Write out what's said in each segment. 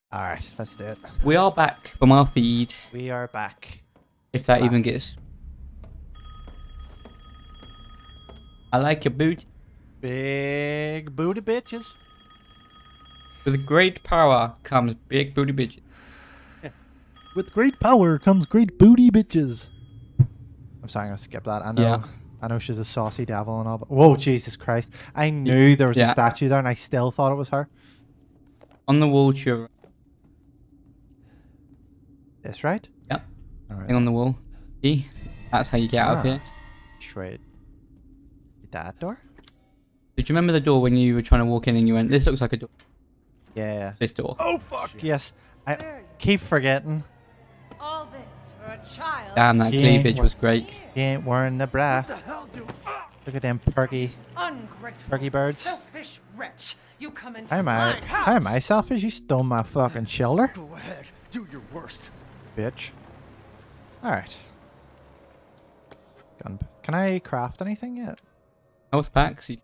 Alright, let's do it. We are back from our feed. We are back. If that even gets... I like your boot. Big booty bitches. With great power comes big booty bitches. With great power comes great booty bitches. I'm sorry, I'm gonna skip that. I know she's a saucy devil and all, but whoa, Jesus Christ. I knew there was a statue there and I still thought it was her. On the wall to your... This right? Yep. Alright. Thing on the wall. See? That's how you get out of here. Straight. That door? Did you remember the door when you were trying to walk in and you went, this looks like a door? Yeah. This door. Oh fuck, yes. I keep forgetting. All this for a child. Damn, that cleavage was great. He ain't wearing the bra. Look at them perky birds. Selfish wretch. You come into How am I selfish? You stole my fucking shoulder. Go ahead, do your worst. Bitch. Alright. Gun. Can I craft anything yet? Health packs. You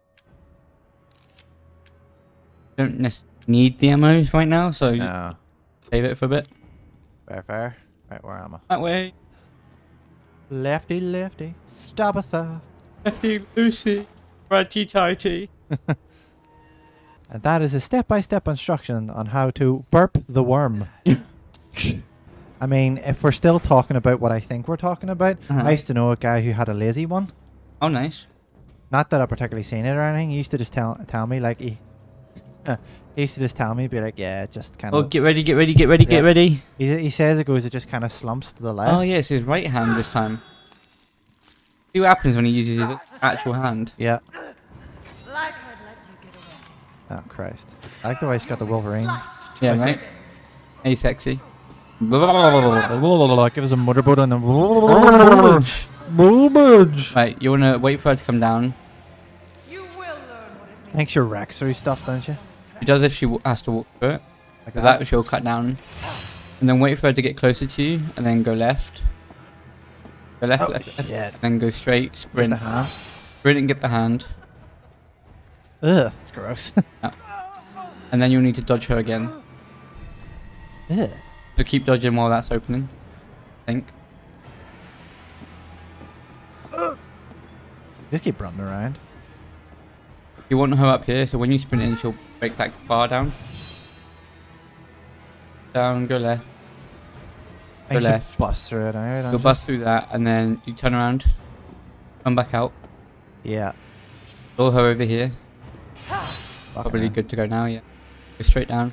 don't necessarily need the ammos right now, so No. save it for a bit. Fair. Right, where am I? That way. Lefty, lefty. Stabbatha. Lefty, Lucy. Righty, tighty. And that is a step-by-step instruction on how to burp the worm. I mean, if we're still talking about what I think we're talking about, I used to know a guy who had a lazy one. Oh, nice. Not that I've particularly seen it or anything. He used to just tell me, like, he used to just tell me, be like, yeah, just kind of... Oh, get ready, get ready, get ready, get ready. He says it just kind of slumps to the left. Oh, yeah, it's his right hand this time. See what happens when he uses his actual hand. Yeah. Like I'd let you get away. Oh, Christ. I like the way he's got the Wolverine. Yeah, right? Hey, sexy. Give us a motorboat and a... Right, you want to wait for her to come down. You will learn what it means. Thanks your Rexery stuff, don't you? She does if she has to walk through it. Like Like that, she'll cut down. And then wait for her to get closer to you, and then go left. Go left, left, left. Shit. Then go straight, sprint. Get the hand. Sprint and get the hand. Ugh, that's gross. And then you'll need to dodge her again. Ugh. So keep dodging while that's opening. I think. Just keep running around. You want her up here, so when you sprint in, she'll break that bar down. Down, go left. Go left. Bust through it anyway, don't You'll you? bust through that, and then you turn around. Come back out. Yeah. Draw her over here. Fucking Probably hell. good to go now, yeah. Go straight down.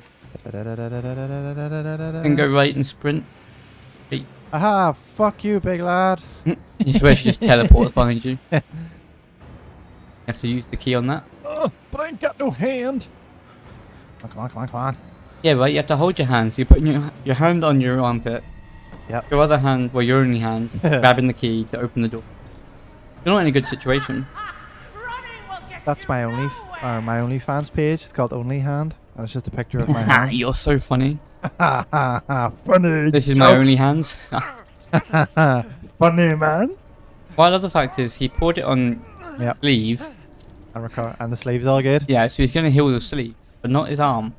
And go right and sprint. Aha, fuck you, big lad. You swear she just teleports behind you. You have to use the key on that. But I ain't got no hand. Oh, come on. Yeah, right, you have to hold your hand. So you're putting your hand on your armpit. Yep. Your other hand, well, your only hand, grabbing the key to open the door. You're not in a good situation. That's my OnlyFans page. It's called OnlyHand. And it's just a picture of my hands. You're so funny. Funny. This is my only hands. Funny, man. Well, I love the fact is he poured it on sleeve. And the sleeve's all good. Yeah, so he's going to heal the sleeve, but not his arm.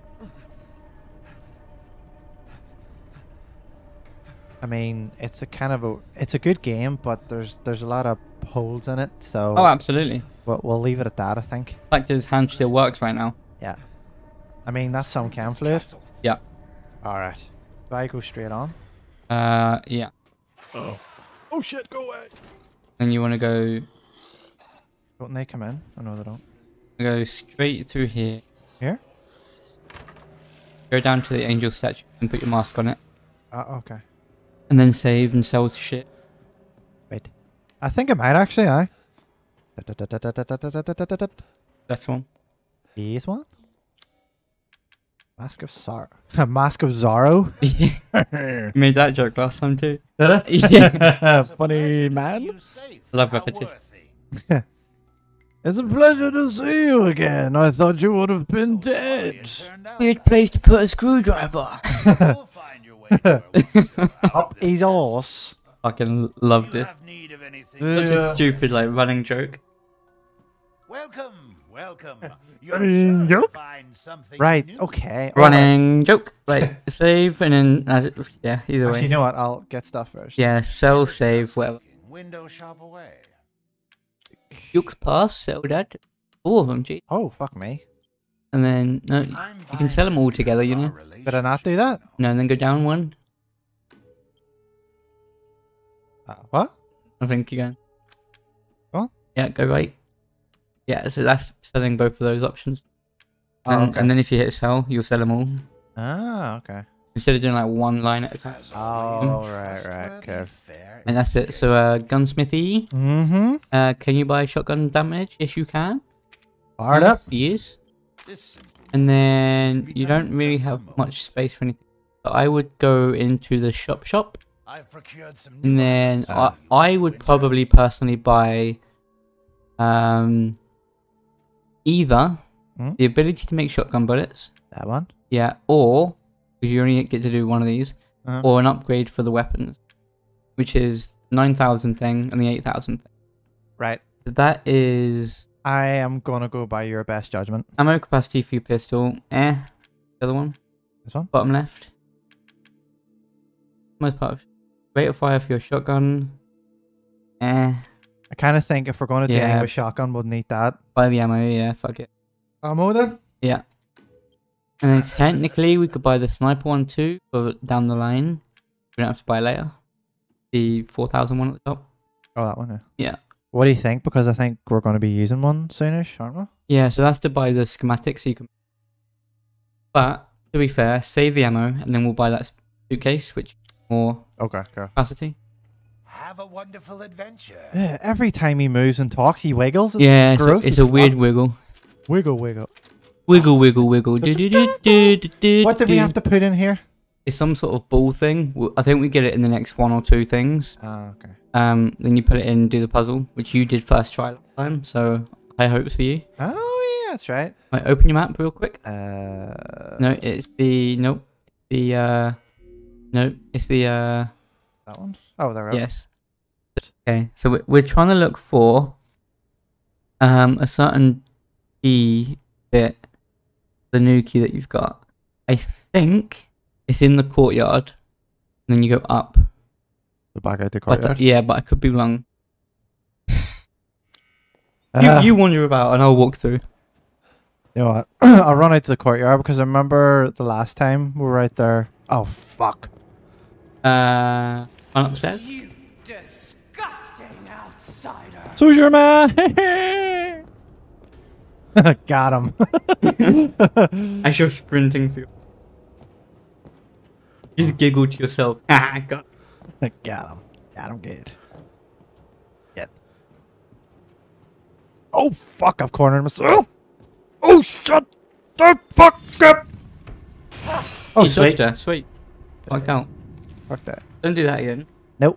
I mean, it's a good game, but there's a lot of holes in it. So Oh, absolutely. we'll leave it at that, I think. The fact is, his hand still works right now. Yeah. I mean, that's some cam fluid. Yeah. All right. Do I go straight on? Yeah. Oh shit! Go away. Then you want to go Don't they come in? Oh no, they don't. go straight through here. Here? Go down to the angel statue and put your mask on it. Okay. And then save and sell shit. Wait. I think I might actually. Left one. Here's one. Mask of Sorrow. Mask of Zorro. You made that joke last time too. Did I? Yeah. Funny man. Love repetition. It's a pleasure to see you again. I thought you would have been dead. Weird place to put a screwdriver. Up his arse. Fucking love this. Such a stupid like running joke. Welcome, Welcome. You're sure to find something Right. new. Okay. Running joke. Right. Save and then yeah. Either Actually, way. you know what? I'll get stuff first. Yeah. Sell, save, whatever. Window shop away. Yuke's pass. Sell that. All of them. Gee. Oh, fuck me. And then no, you can sell them all together. You know. Did I not do that? No, and then go down one. What? I think you're going. What? Yeah. Go right. Yeah. So that's selling both of those options. Oh, And, okay. and then if you hit sell, you'll sell them all. Ah, okay. Instead of doing like one line at a time. Oh, right. Okay. And that's it. So gunsmithy. Mm-hmm. Can you buy shotgun damage? Yes, you can. Fired up. Yes. And then you don't really have much space for anything. So I would go into the shop. And then I would probably personally buy either the ability to make shotgun bullets. That one? Yeah, or because you only get to do one of these, or an upgrade for the weapons, which is 9,000 thing and the 8,000 thing. Right. So that is I am gonna go by your best judgment. ammo capacity for your pistol. The other one. This one? Bottom left. Most part of rate of fire for your shotgun. I kind of think if we're gonna do Yeah. anything with shotgun, we'll need that. Buy the ammo. Yeah, fuck it. Ammo then? Yeah. And then technically we could buy the sniper one too, for down the line. We don't have to buy it later. The 4,000 one at the top. Oh, that one. Yeah. Yeah. What do you think? Because I think we're going to be using one soonish, aren't we? Yeah, so that's to buy the schematic so you can... But, to be fair, save the ammo and then we'll buy that suitcase, which is more Okay, cool. capacity. Have a wonderful adventure. Yeah, every time he moves and talks, he wiggles. It's Yeah, gross it's as a weird fuck. wiggle. Wiggle, wiggle. Wiggle, wiggle, wiggle. Do, do, do, do, do, do, What did we have to put in here? It's some sort of ball thing. I think we get it in the next one or two things. Ah, okay. Then you put it in and do the puzzle, which you did first try last time, so high hopes for you. Oh, yeah, that's right. Right, open your map real quick. No, It's the... Nope. No, it's the... that one? Oh, there we go. Yes. Okay, so we're trying to look for a certain key bit, the new key that you've got. I think it's in the courtyard, and then you go up. The back out the But, courtyard. yeah, but I could be wrong. You wander about, and I'll walk through. You know what? I'll run out to the courtyard because I remember the last time we were out there. Oh, fuck. Run upstairs. You disgusting outsider. So's your man. Got him. As you're sprinting through. You just giggle to yourself. Ah, God. Got him. Got him good. Get. Oh, fuck. I've cornered myself. Oh, shut the fuck up. Oh, You sweet. dodged her. Sweet. Fucked out. Fuck that. Don't do that again. Nope.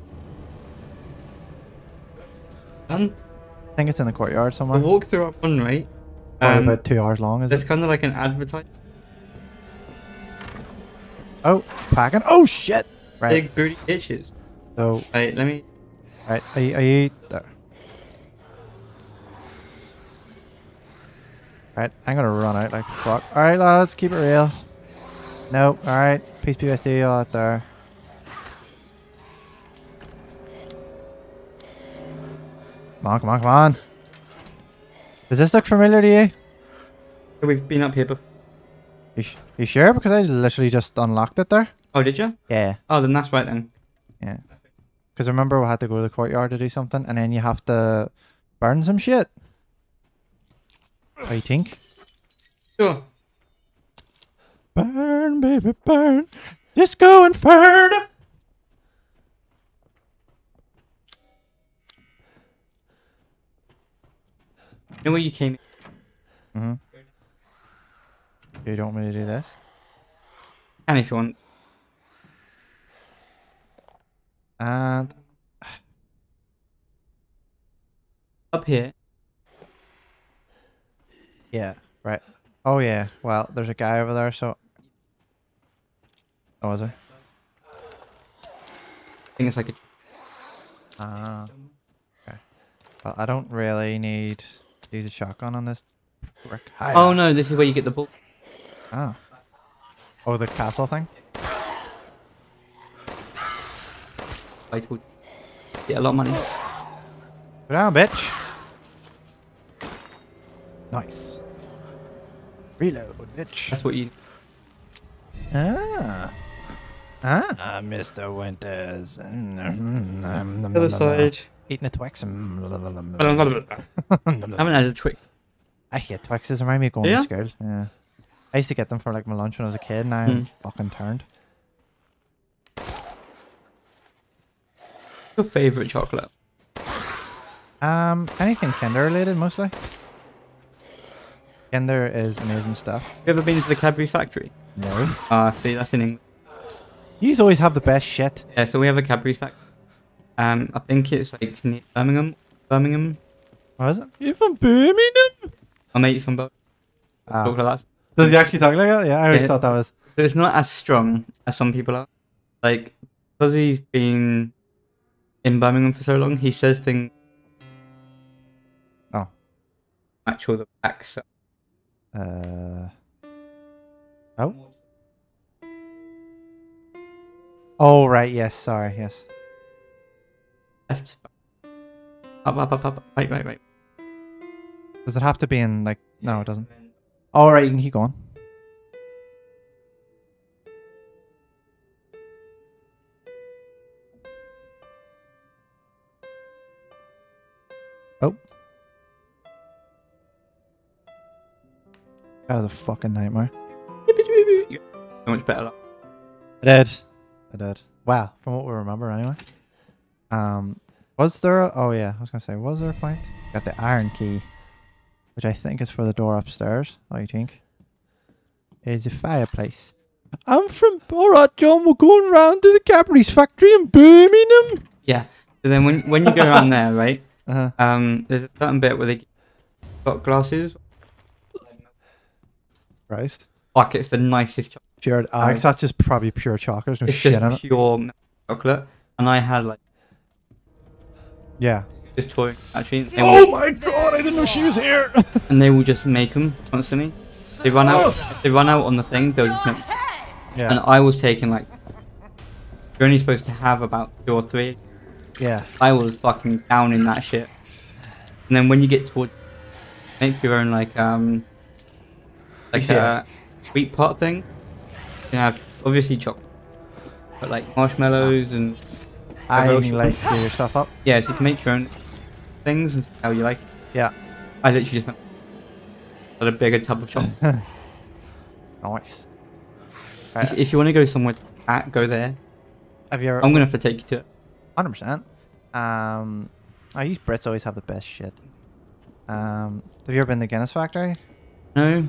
Done. I think it's in the courtyard The somewhere. walkthrough up one rate. Probably about 2 hours long, is There's it? kind of like an advertisement. Oh, packing. Oh, shit. Right. Big booty bitches. So, Wait, let me. right. Are you there? Right. I'm going to run out like fuck. Alright, lads. Keep it real. No. Alright. Peace be with you all out there. Come on, come on, come on. Does this look familiar to you? We've been up here before. You sure? Because I literally just unlocked it there. Oh, did you? Yeah. Oh, then that's right then. Yeah. Because remember we had to go to the courtyard to do something and then you have to burn some shit. What do you think? Sure. Burn, baby, burn. Disco Inferno. You know where you came in? Mm-hmm. You don't want me to do this? And if you want. And Up here. yeah, right. Oh yeah. Well, there's a guy over there, so. Oh, is there? I think it's like a. Ah. Okay. Well, I don't really need Use a shotgun on this brick. Oh no, this is where you get the ball. Oh. Oh, the castle thing? I told you. Get a lot of money. Go down, bitch. Nice. Reload, bitch. That's what you. Ah, Mr. Winters. Other side. Eating a Twix. I haven't had a Twix. I hate Twixes. Remind me of going to school. Yeah. I used to get them for like my lunch when I was a kid. Now I'm fucking turned. Your favorite chocolate? Anything Kinder related mostly. Kinder is amazing stuff. You ever been to the Cadbury factory? No. See, that's in England. You always have the best shit. Yeah, so we have a Cadbury factory. I think it's like near Birmingham. Birmingham. What is it? You're from Birmingham? My mate's from Birmingham. Talk like that. Does he actually talk like that? Yeah, I always thought that was. So it's not as strong as some people are. Like, because he's been in Birmingham for so long, he says things. Oh. Match all the accent. Oh. Oh, right. Yes. Sorry. Yes. Left. Up. Wait. Does it have to be in like? No, it doesn't. All right, you can keep going. Oh. That is a fucking nightmare. So much better. I did. Wow, from what we remember anyway. Was there oh yeah, I was gonna say, was there a point? Got the iron key, which I think is for the door upstairs. What do you think? It's a fireplace. I'm from Alright, John, we're going round to the Cadbury's factory in Birmingham. Yeah. So then when you go around there, right? Uh-huh. There's a certain bit where they got glasses. Christ. Fuck, it's the nicest chocolate. Pure that's just probably pure chocolate. There's no It's shit just in it. pure chocolate. And I had like Yeah. this toy actually. Oh my god, I didn't know she was here. And they will just make them constantly. They run out. If they run out on the thing, they'll just make. Yeah. And I was taking like. You're only supposed to have about 2 or 3. Yeah. I was fucking down in that shit. And then when you get towards, make your own like a sweet pot thing. You can have obviously chocolate, but like marshmallows and. I like do your stuff up. Yeah, so you can make your own things and see how you like it. Yeah. I literally just went got a bigger tub of chocolate. Nice. If you want to go somewhere, go there. Have you ever? I'm gonna have to take you to it. 100%. These Brits always have the best shit. Have you ever been to the Guinness factory? No.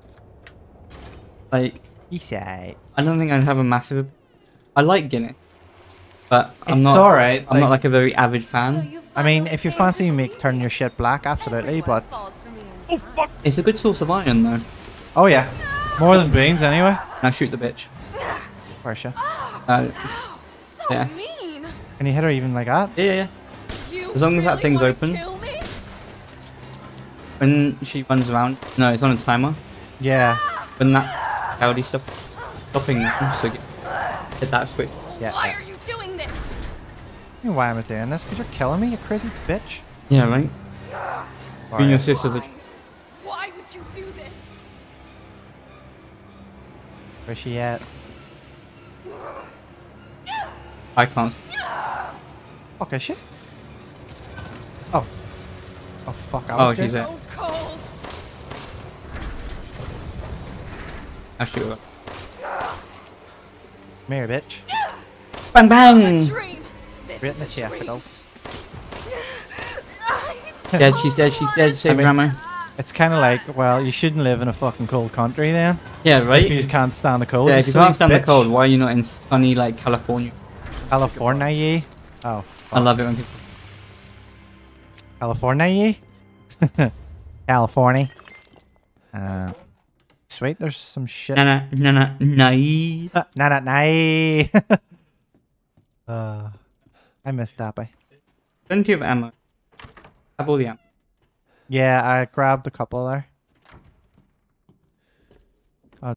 Like. I don't think I'd have a massive. I like Guinness, but I'm it's not. Alright. I'm not like a very avid fan. I mean, if you fancy turning your shit black, absolutely. But Oh fuck! It's a good source of iron though. oh yeah, more than beans anyway. Now shoot the bitch. Where's she? So Yeah. mean. Can you hit her even like that? Yeah. You As long as that really thing's wanna open. kill me? When she runs around, no, it's on a timer. Yeah. When that cloudy stuff stopping now, so hit that switch. Yeah. Why yeah. are you doing this? You know why am I doing this? Because you're killing me, you crazy bitch. Yeah, right. You and your sisters are. Why would you do this? Where's she at? I can't. Fuck, is she? Oh. Oh fuck, I Oh, was she's good. there. So cold. I'll shoot her. Come here, bitch. Bang A bang! dream. This Right in is the a dream. chesticles. Dead, she's dead. Save mean- Ramo. It's kind of like, well, you shouldn't live in a fucking cold country then. Yeah, right? If you just can't stand the cold. Yeah, you if you silly can't stand the bitch. cold, why are you not in sunny, like, California? California, ye? Oh. I love it when people... California, ye? California. Sweet, there's some shit. Nah. Nah. I miss Dappy. Plenty of ammo. Have all the ammo. Yeah, I grabbed a couple there.